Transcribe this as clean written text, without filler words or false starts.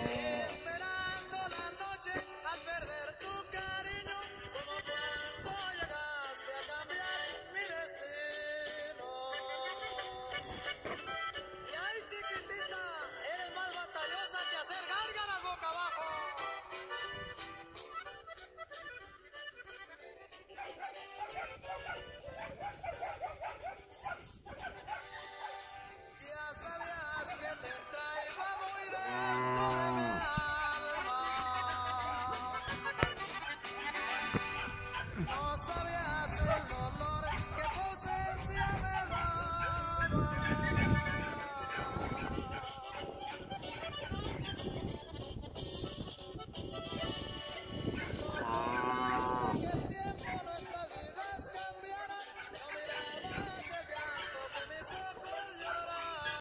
Esperando la noche al perder tu cariño, como cuando llegaste a cambiar mi destino. Y ay, chiquitita, eres más batallosa que hacer gárgaras boca abajo. Ya sabías que te traigo muy dentro de mi alma. No sabías el dolor